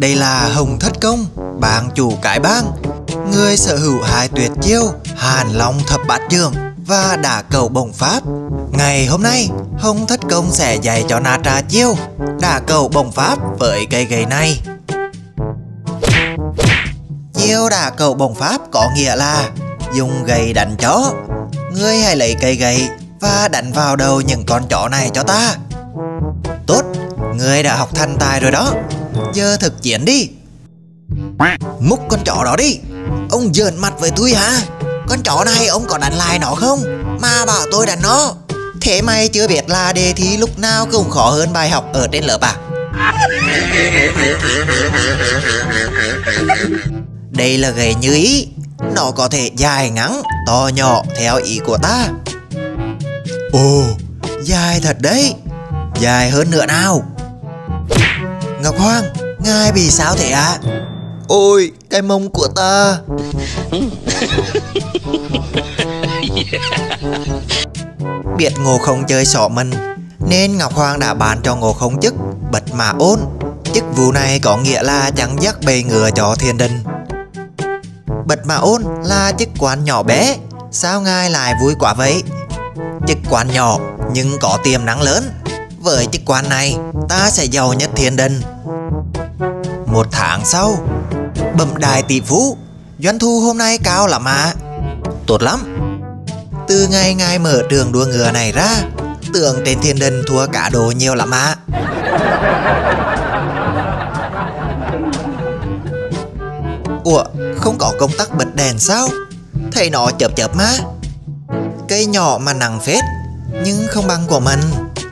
Đây là Hồng Thất Công, bang chủ cái bang, người sở hữu hai tuyệt chiêu Hàn Long Thập Bát Trường và Đả Cầu Bổng Pháp. Ngày hôm nay, Hồng Thất Công sẽ dạy cho Na Tra chiêu Đả Cầu Bổng Pháp với cây gậy này. Chiêu Đả Cầu Bổng Pháp có nghĩa là dùng gậy đánh chó. Ngươi hãy lấy cây gậy và đánh vào đầu những con chó này cho ta. Tốt, ngươi đã học thành tài rồi đó. Giờ thực chiến đi. Múc con chó đó đi. Ông giỡn mặt với tôi hả? Con chó này ông có đánh lại nó không? Mà bảo tôi đánh nó. Thế mày chưa biết là đề thi lúc nào cũng khó hơn bài học ở trên lớp à? Đây là gậy như ý. Nó có thể dài ngắn, to nhỏ theo ý của ta. Ồ, dài thật đấy. Dài hơn nữa nào. Ngọc Hoàng, ngài bị sao thế ạ? Ôi, cái mông của ta. Biết Ngộ Không chơi xỏ mình, nên Ngọc Hoàng đã bán cho Ngộ Không chức Bạch Mã Ôn. Chức vụ này có nghĩa là chẳng dắt bầy ngựa cho thiên đình. Bạch Mã Ôn là chức quan nhỏ bé. Sao ngài lại vui quá vậy? Chức quan nhỏ nhưng có tiềm năng lớn. Với chức quan này, ta sẽ giàu nhất thiên đình. 1 tháng sau, bẩm đại tỷ phú, doanh thu hôm nay cao lắm ạ. Tốt lắm. Từ ngày ngài mở trường đua ngựa này ra, tưởng trên thiên đình thua cả đồ nhiều lắm ạ. Ủa, không có công tắc bật đèn sao? Thấy nó chớp chớp mà. Cây nhỏ mà nặng phết, nhưng không bằng của mình.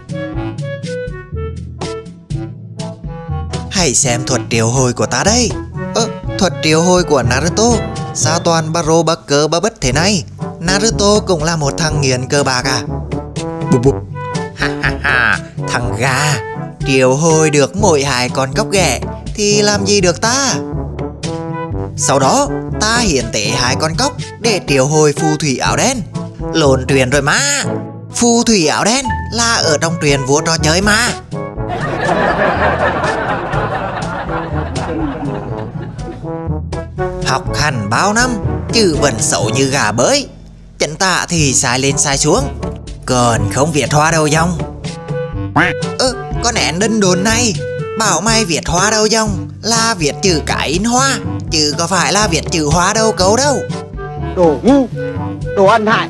Hãy xem thuật triệu hồi của ta đây. Thuật triệu hồi của Naruto. Sao toàn baro bạc cơ ba bất thế này? Naruto cũng là một thằng nghiện cờ bạc à? Bụp bụp. Ha ha ha. Thằng gà. Triệu hồi được mỗi 2 con cóc ghẻ thì làm gì được ta? Sau đó ta hiến tế 2 con cóc để triệu hồi phù thủy áo đen. Lộn truyền rồi mà. Phù thủy áo đen là ở trong truyền vua trò chơi mà. Học hành bao năm chứ vẫn xấu như gà bới. Chỉnh tạ thì sai lên sai xuống, còn không viết hoa đầu dòng. Con én đinh đồn này bảo mày viết hoa đầu dòng là viết chữ cái in hoa, chứ có phải là viết chữ hoa đầu cấu đâu. Đồ ngu, đồ ăn hại.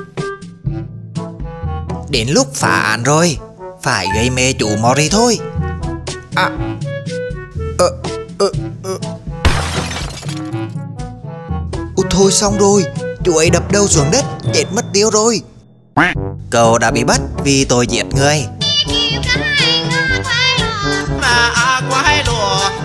Đến lúc phá án rồi, phải gây mê chủ Mori thôi. Thôi xong rồi, chú ấy đập đầu xuống đất, chết mất tiêu rồi. Cậu đã bị bắt vì tội giết người. Mà quá hay lùa